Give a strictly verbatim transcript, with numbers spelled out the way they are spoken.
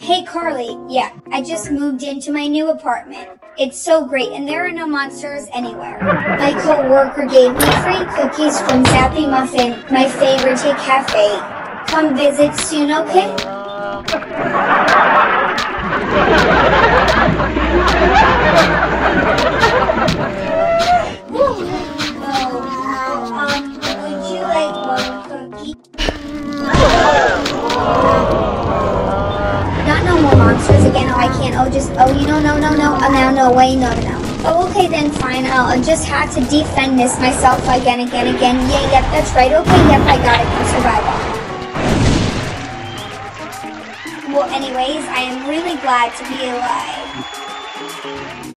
Hey Carly, yeah, I just moved into my new apartment. It's so great and there are no monsters anywhere. My co-worker gave me free cookies from Zappy Muffin, my favorite cafe. Come visit soon, okay? Um, would you like one cookie? Not no more monsters again. Oh, I can't. Oh, just, oh, you know, no, no, no. Oh, no, no, wait, no, no, no. Oh, okay, then fine. I'll, I'll just have to defend this myself again, again, again. Yeah, yep, that's right. Okay, yep, I got it. No survival. Well, anyways, I am really glad to be alive.